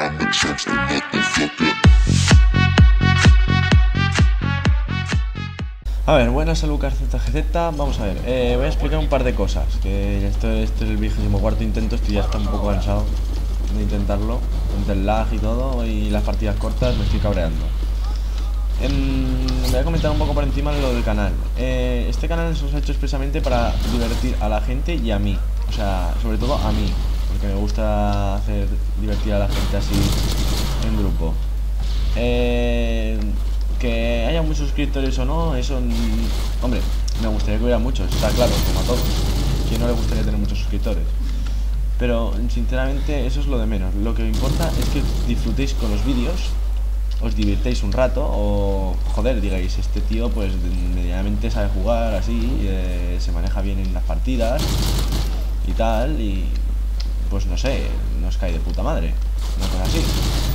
A ver, buenas a Lucas ZGZ. Vamos a ver, voy a explicar un par de cosas. Que este es el 24º intento, estoy ya está un poco cansado de intentarlo, entre el lag y todo, y las partidas cortas me estoy cabreando. Voy a comentar un poco por encima de lo del canal. Este canal se os ha hecho expresamente para divertir a la gente y a mí. O sea, sobre todo a mí, porque me gusta hacer divertir a la gente así en grupo. Que haya muchos suscriptores o no, eso, hombre, me gustaría que hubiera muchos, está claro, como a todos. ¿Quién no le gustaría tener muchos suscriptores? Pero sinceramente eso es lo de menos. Lo que importa es que disfrutéis con los vídeos, os divirtáis un rato, o joder, digáis, este tío pues medianamente sabe jugar así, se maneja bien en las partidas y tal, y pues no sé, nos cae de puta madre, una cosa así.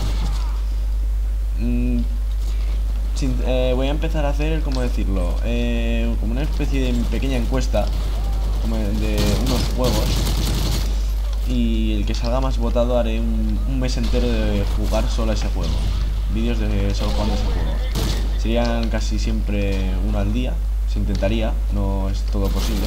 Voy a empezar a hacer, ¿cómo decirlo? Como una especie de pequeña encuesta, como de unos juegos, y el que salga más votado haré un mes entero de jugar solo a ese juego, vídeos de solo jugando a ese juego. Serían casi siempre uno al día, se intentaría, no es todo posible,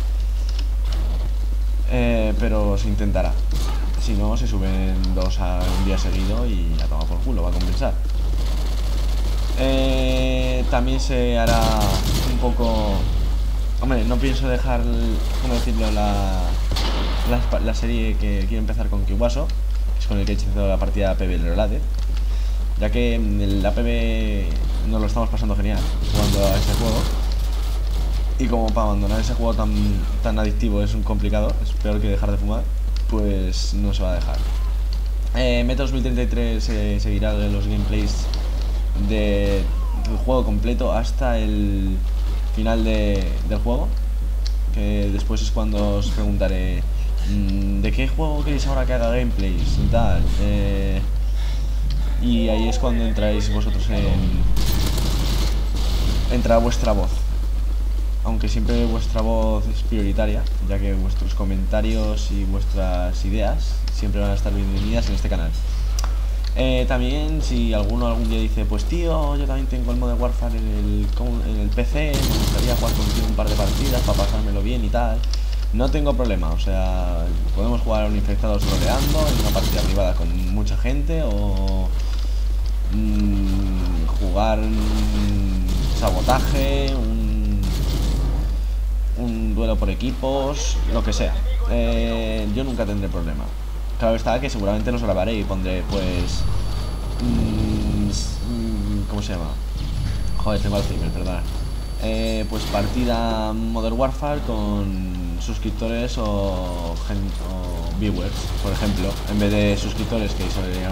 pero se intentará. Si no, se suben dos a un día seguido y a tomar por culo, va a compensar. También se hará un poco... Hombre, no pienso dejar, ¿cómo decirlo? La serie que quiero empezar con Kiwaso, que es con el que he hecho la partida APB Reloaded, ya que el APB nos lo estamos pasando genial jugando a ese juego, y como para abandonar ese juego tan adictivo es un complicado, es peor que dejar de fumar, pues no se va a dejar. Meta 2033 seguirá los gameplays del juego completo hasta el final del juego, que después es cuando os preguntaré ¿de qué juego queréis ahora que haga gameplays y tal? Y ahí es cuando entráis vosotros entra vuestra voz, aunque siempre vuestra voz es prioritaria, ya que vuestros comentarios y vuestras ideas siempre van a estar bienvenidas en este canal. También si alguno algún día dice, pues tío, yo también tengo el Modern Warfare en el PC, me gustaría jugar contigo un par de partidas para pasármelo bien y tal, no tengo problema, o sea, podemos jugar a un infectados rodeando en una partida privada con mucha gente, o jugar sabotaje, un duelo por equipos, lo que sea. Yo nunca tendré problema. Claro está que seguramente los grabaré y pondré pues... ¿cómo se llama? Joder, tengo Alzheimer, perdón. Pues partida Modern Warfare con suscriptores o viewers, por ejemplo. En vez de suscriptores, que sería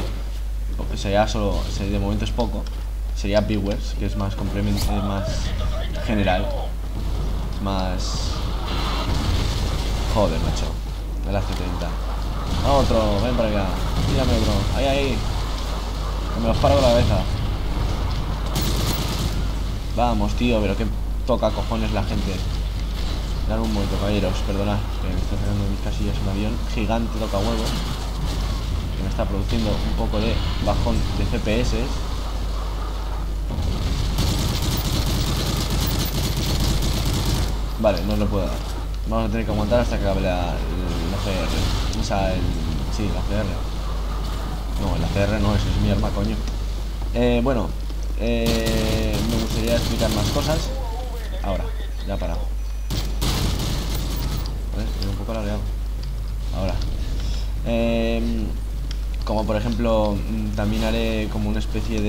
de momento es poco, sería viewers, que es más complemento, más general, más... Joder, macho, el AC-30. Otro, ven para acá. Mírame, bro. Ahí. Que me los paro con la cabeza. Vamos, tío, pero que toca cojones la gente. Dar un momento, caballeros. Perdonad, que me está sacando de mis casillas un avión gigante toca huevo, que me está produciendo un poco de bajón de FPS. Vale, no lo puedo dar. Vamos a tener que aguantar hasta que acabe la CR. O sea, sí, la CR. No, la CR no, eso es mi arma, coño. Bueno, me gustaría explicar más cosas. Ahora, ya he parado. Estoy un poco alargado. Ahora. Como por ejemplo, también haré como una especie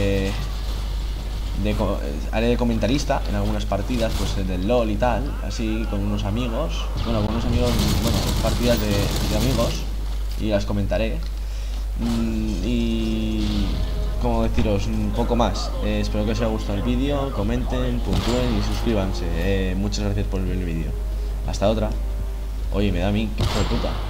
haré de comentarista en algunas partidas, pues del LOL y tal, así con unos amigos, partidas de amigos, y las comentaré. Y como deciros un poco más, espero que os haya gustado el vídeo, comenten, puntúen y suscríbanse. Muchas gracias por ver el vídeo. Hasta otra. Oye, me da a mí, hijo de puta.